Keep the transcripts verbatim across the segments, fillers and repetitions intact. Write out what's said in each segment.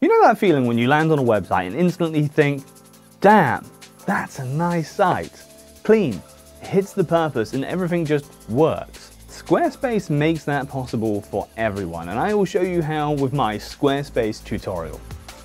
You know that feeling when you land on a website and instantly think, damn, that's a nice site. Clean, hits the purpose, and everything just works. Squarespace makes that possible for everyone, and I will show you how with my Squarespace tutorial.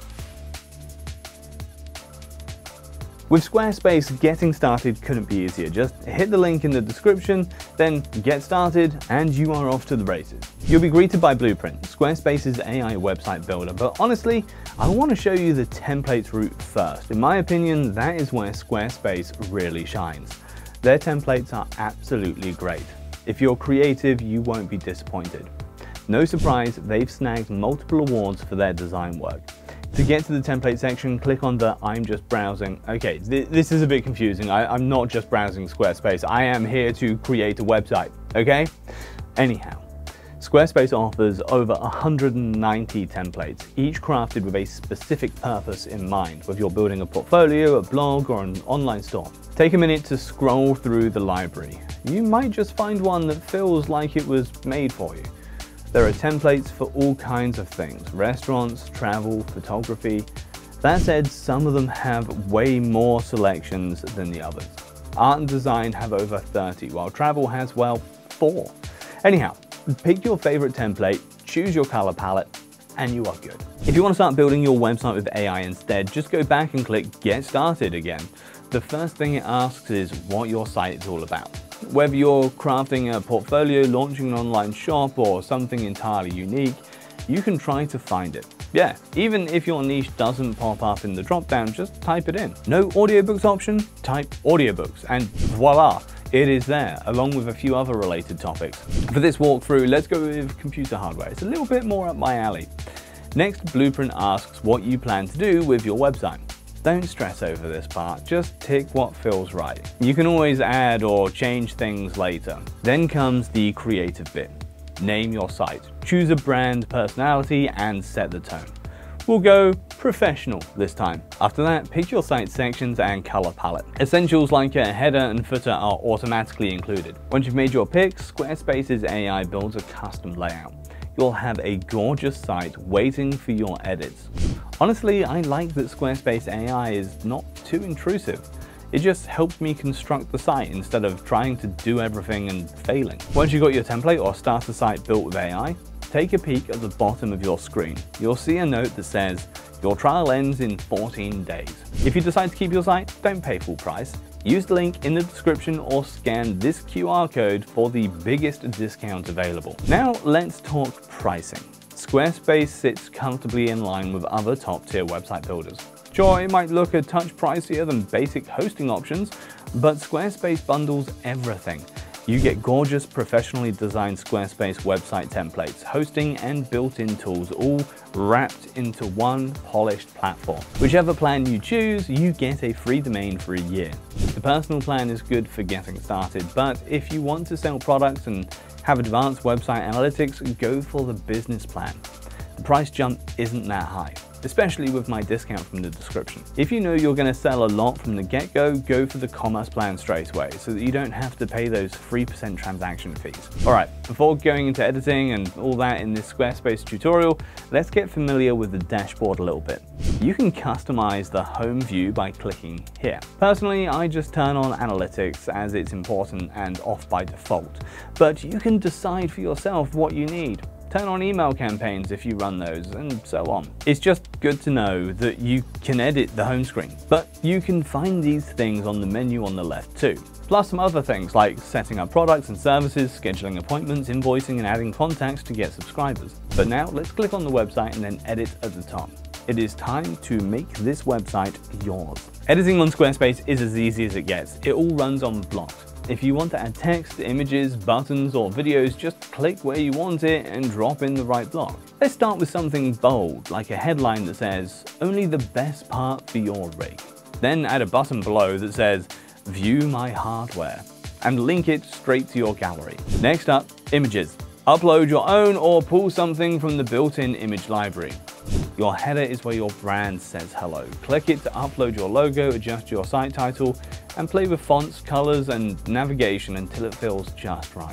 With Squarespace, getting started couldn't be easier. Just hit the link in the description, then get started, and you are off to the races. You'll be greeted by Blueprint, Squarespace's A I website builder, but honestly, I want to show you the templates route first. In my opinion, that is where Squarespace really shines. Their templates are absolutely great. If you're creative, you won't be disappointed. No surprise, they've snagged multiple awards for their design work. To get to the template section, click on the I'm just browsing. Okay, th this is a bit confusing. I I'm not just browsing Squarespace. I am here to create a website, okay? Anyhow, Squarespace offers over one hundred ninety templates, each crafted with a specific purpose in mind, whether you're building a portfolio, a blog, or an online store. Take a minute to scroll through the library. You might just find one that feels like it was made for you. There are templates for all kinds of things, restaurants, travel, photography. That said, some of them have way more selections than the others. Art and design have over thirty, while travel has, well, four. Anyhow, pick your favorite template, choose your color palette, and you are good. If you want to start building your website with A I instead, just go back and click Get Started again. The first thing it asks is what your site is all about. Whether you're crafting a portfolio, launching an online shop, or something entirely unique, you can try to find it. Yeah, even if your niche doesn't pop up in the dropdown, just type it in. No audiobooks option? Type audiobooks, and voila, it is there, along with a few other related topics. For this walkthrough, let's go with computer hardware. It's a little bit more up my alley. Next, Blueprint asks what you plan to do with your website. Don't stress over this part, just tick what feels right. You can always add or change things later. Then comes the creative bit. Name your site, choose a brand personality, and set the tone. We'll go professional this time. After that, pick your site sections and color palette. Essentials like a header and footer are automatically included. Once you've made your picks, Squarespace's A I builds a custom layout. You'll have a gorgeous site waiting for your edits. Honestly, I like that Squarespace A I is not too intrusive. It just helps me construct the site instead of trying to do everything and failing. Once you've got your template or starter site built with A I, take a peek at the bottom of your screen. You'll see a note that says, your trial ends in fourteen days. If you decide to keep your site, don't pay full price. Use the link in the description or scan this Q R code for the biggest discount available. Now let's talk pricing. Squarespace sits comfortably in line with other top-tier website builders. Sure, it might look a touch pricier than basic hosting options, but Squarespace bundles everything. You get gorgeous, professionally designed Squarespace website templates, hosting, and built-in tools, all wrapped into one polished platform. Whichever plan you choose, you get a free domain for a year. The personal plan is good for getting started, but if you want to sell products and have advanced website analytics, go for the business plan. The price jump isn't that high, especially with my discount from the description. If you know you're going to sell a lot from the get-go, go for the commerce plan straight away so that you don't have to pay those three percent transaction fees. Alright, before going into editing and all that in this Squarespace tutorial, let's get familiar with the dashboard a little bit. You can customize the home view by clicking here. Personally, I just turn on analytics as it's important and off by default, but you can decide for yourself what you need. Turn on email campaigns if you run those, and so on. It's just good to know that you can edit the home screen, but you can find these things on the menu on the left too. Plus some other things like setting up products and services, scheduling appointments, invoicing, and adding contacts to get subscribers. But now let's click on the website and then edit at the top. It is time to make this website yours. Editing on Squarespace is as easy as it gets. It all runs on blocks. If you want to add text, images, buttons, or videos, just click where you want it and drop in the right block. Let's start with something bold, like a headline that says, only the best part for your rig. Then add a button below that says, view my hardware, and link it straight to your gallery. Next up, images. Upload your own or pull something from the built-in image library. Your header is where your brand says hello. Click it to upload your logo, adjust your site title, and play with fonts, colors, and navigation until it feels just right.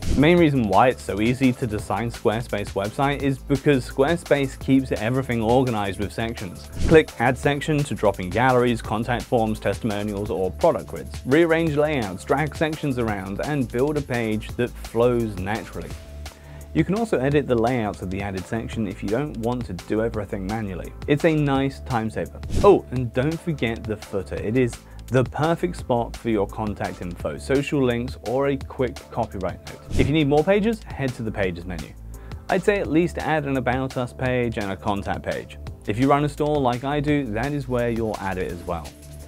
The main reason why it's so easy to design Squarespace website is because Squarespace keeps everything organized with sections. Click Add Section to drop in galleries, contact forms, testimonials, or product grids. Rearrange layouts, drag sections around, and build a page that flows naturally. You can also edit the layouts of the added section if you don't want to do everything manually. It's a nice time saver. Oh, and don't forget the footer. It is the perfect spot for your contact info, social links, or a quick copyright note. If you need more pages, head to the Pages menu. I'd say at least add an About Us page and a contact page. If you run a store like I do, that is where you'll add it as well.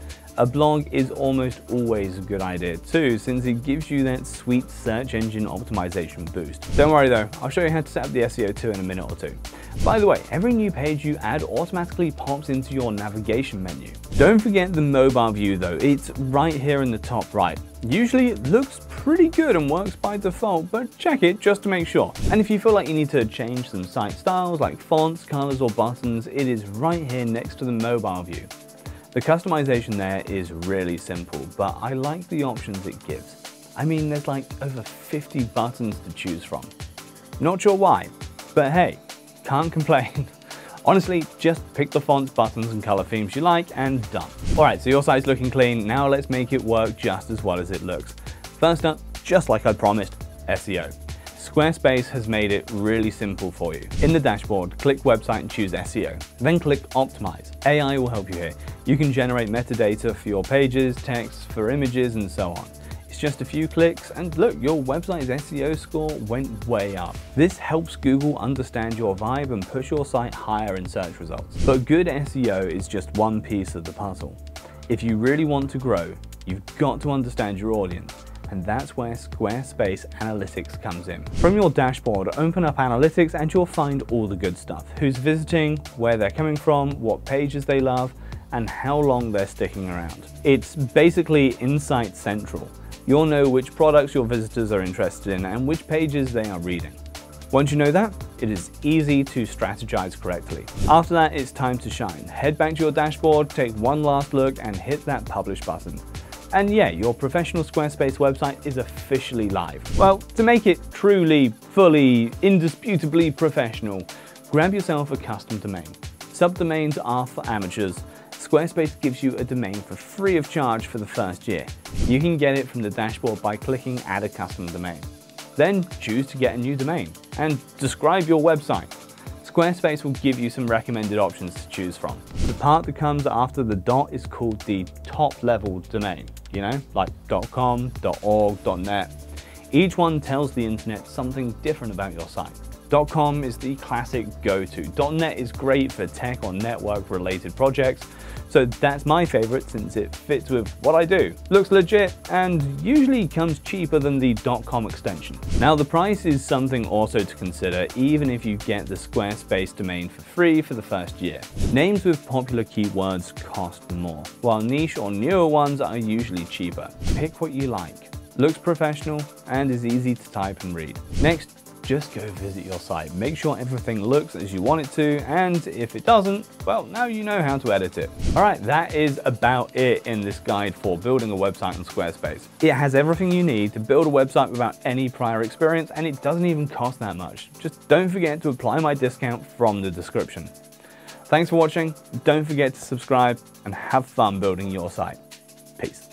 A blog is almost always a good idea too, since it gives you that sweet search engine optimization boost. Don't worry though, I'll show you how to set up the S E O too in a minute or two. By the way, every new page you add automatically pops into your navigation menu. Don't forget the mobile view though, it's right here in the top right. Usually it looks pretty good and works by default, but check it just to make sure. And if you feel like you need to change some site styles like fonts, colors, or buttons, it is right here next to the mobile view. The customization there is really simple, but I like the options it gives. I mean, there's like over fifty buttons to choose from. Not sure why, but hey, can't complain. Honestly, just pick the fonts, buttons, and color themes you like and done. All right, so your site's looking clean. Now let's make it work just as well as it looks. First up, just like I promised, S E O. Squarespace has made it really simple for you. In the dashboard, click Website and choose S E O. Then click Optimize. A I will help you here. You can generate metadata for your pages, text, for images, and so on. It's just a few clicks, and look, your website's S E O score went way up. This helps Google understand your vibe and push your site higher in search results. But good S E O is just one piece of the puzzle. If you really want to grow, you've got to understand your audience. And that's where Squarespace Analytics comes in. From your dashboard, open up Analytics and you'll find all the good stuff. Who's visiting, where they're coming from, what pages they love, and how long they're sticking around. It's basically Insight Central. You'll know which products your visitors are interested in and which pages they are reading. Once you know that, it is easy to strategize correctly. After that, it's time to shine. Head back to your dashboard, take one last look, and hit that Publish button. And yeah, your professional Squarespace website is officially live. Well, to make it truly, fully, indisputably professional, grab yourself a custom domain. Subdomains are for amateurs. Squarespace gives you a domain for free of charge for the first year. You can get it from the dashboard by clicking Add a Custom Domain. Then choose to get a new domain and describe your website. Squarespace will give you some recommended options to choose from. The part that comes after the dot is called the top level domain, you know, like .com, .org, .net. Each one tells the internet something different about your site. .com is the classic go-to. .net is great for tech or network related projects, so that's my favorite since it fits with what I do. Looks legit and usually comes cheaper than the .com extension. Now the price is something also to consider even if you get the Squarespace domain for free for the first year. Names with popular keywords cost more, while niche or newer ones are usually cheaper. Pick what you like. Looks professional and is easy to type and read. Next, just go visit your site. Make sure everything looks as you want it to, and if it doesn't, well, now you know how to edit it. All right, that is about it in this guide for building a website on Squarespace. It has everything you need to build a website without any prior experience, and it doesn't even cost that much. Just don't forget to apply my discount from the description. Thanks for watching. Don't forget to subscribe and have fun building your site. Peace.